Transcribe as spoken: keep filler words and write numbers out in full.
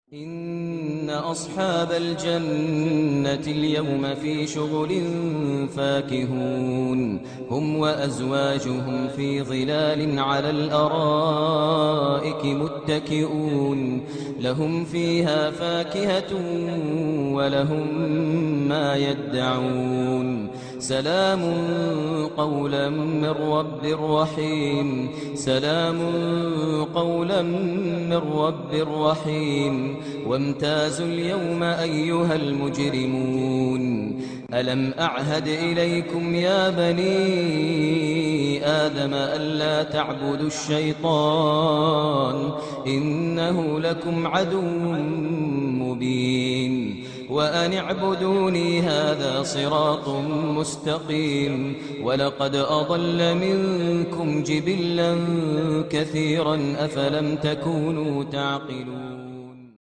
إن أصحاب الجنة اليوم في شغل فاكهون هم وأزواجهم في ظلال على الأرائك متكئون لهم فيها فاكهة ولهم ما يدعون سلام قولا من رب رحيم سلام قولا من رب رحيم وامتازوا اليوم أيها المجرمون ألم أعهد إليكم يا بني آدم ألا تعبدوا الشيطان إنه لكم عدو مبين وأن اعبدوني هذا صراط مستقيم ولقد أضل منكم جبلا كثيرا أفلم تكونوا تعقلون.